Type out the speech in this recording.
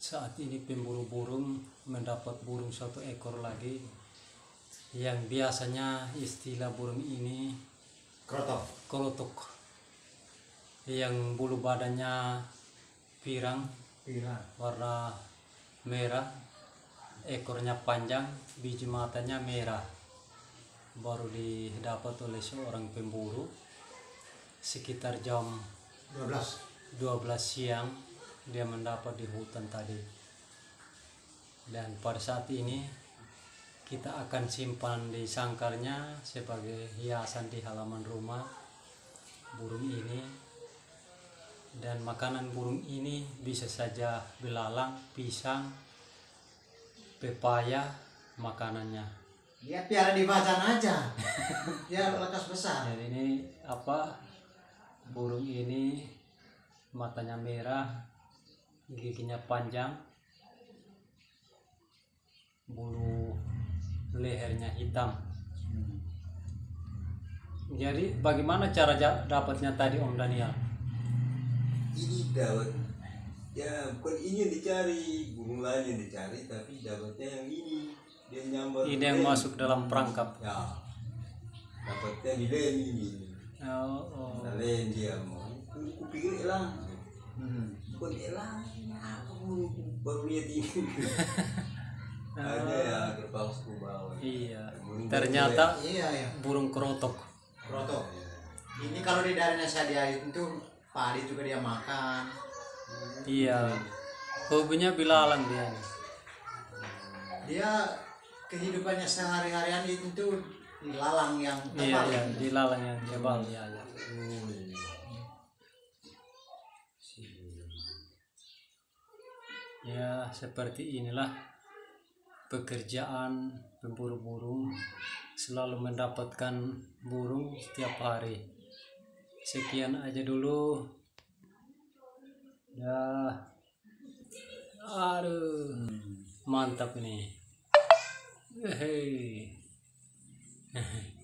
Saat ini pemburu burung mendapat burung 1 ekor lagi, yang biasanya istilah burung ini krotok, yang bulu badannya pirang warna merah, ekornya panjang, biji matanya merah. Baru didapat oleh seorang pemburu sekitar jam 12 siang. Dia mendapat di hutan tadi, dan pada saat ini kita akan simpan di sangkarnya sebagai hiasan di halaman rumah burung ini. Dan makanan burung ini bisa saja belalang, pisang, pepaya makanannya. Dia piara di badan aja. Dia lekas besar. Jadi ini burung ini matanya merah, giginya panjang, bulu lehernya hitam. Jadi bagaimana cara dapatnya tadi Om Daniel? Ini dapat ya, bukan ini yang dicari, burung lain yang dicari, tapi dapatnya yang ini. Dia nyambar Ini yang masuk dalam perangkap. ya, dapatnya di len ini. Nah, len dia mau kupikir elang, bukan elang, apa burung baru lihat ini. Ada ya terpaksa bawa. Iya. Burung Ternyata Iya. burung krotok. Krotok. Ini kalau di daerahnya saya itu padi juga dia makan. Iya. Hobinya belalang dia. Dia kehidupannya sehari-harian itu di lalang yang Iya, tebal. iya, di lalang yang tebal ya. Ya, seperti inilah pekerjaan pemburu burung, selalu mendapatkan burung setiap hari. Sekian aja dulu. Ya. Aduh. Mantap nih. Hei.